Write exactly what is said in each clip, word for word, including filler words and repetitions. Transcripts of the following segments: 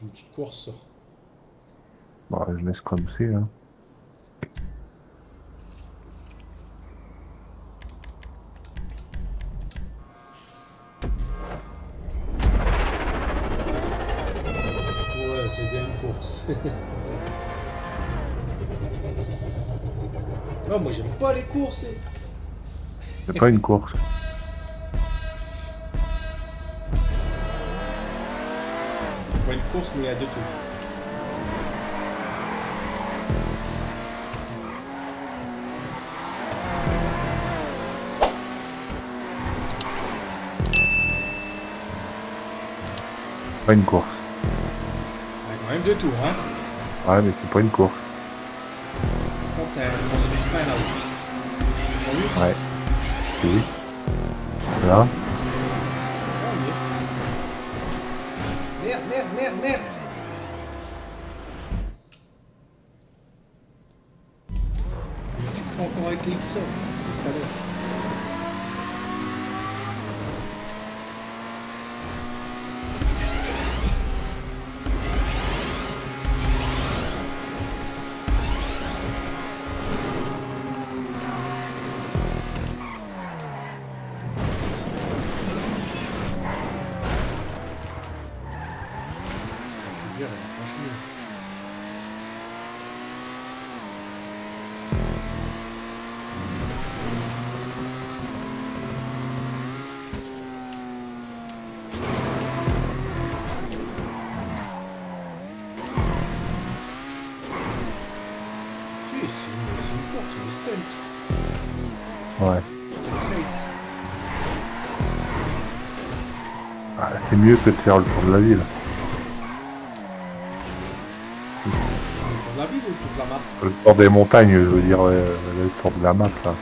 une petite course. Bah, je laisse comme c'est, hein. Ouais, c'est bien une course. Non, moi j'aime pas les courses. C'est pas une course. C'est pas une course, mais il y a de tout. Pas une course. Il y a quand même de tout, hein. Ouais, mais c'est pas une course. Par contre, t'as transmis plein là-haut. T'as vu? Ouais. Oui. Là. Ah, mais- Merde, merde, merde, merde. Je suis encore avec l'X. Tout à l'heure. Je veux dire, franchement. Si, c'est une, c'est une course, c'est une stunt. Ouais. Stunt face. Ah, c'est mieux que de faire le tour de la ville. Pour la ville ou pour la map? Le tour des montagnes, je veux dire, ouais, le tour de la map, là.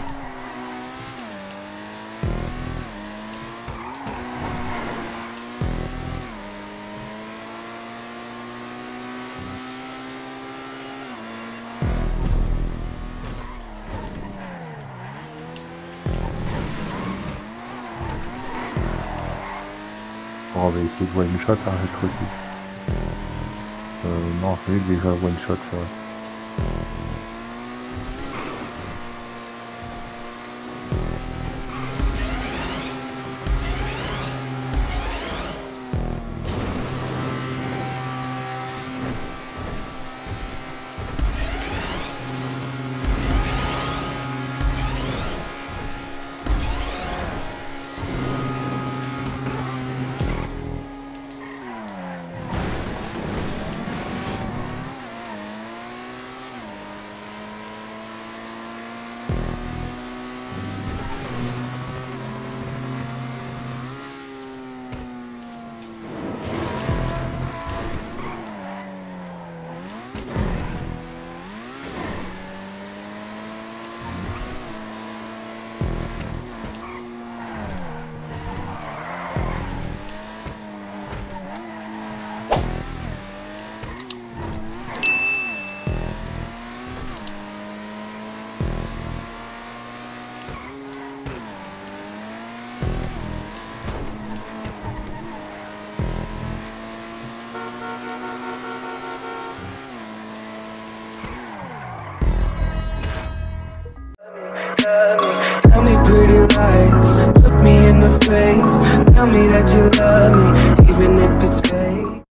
Bon, on va essayer de one shot, hein, cette fois-ci. Euh, non, c'est déjà one shot, ça. Tell me pretty lies, look me in the face. Tell me that you love me, even if it's fake.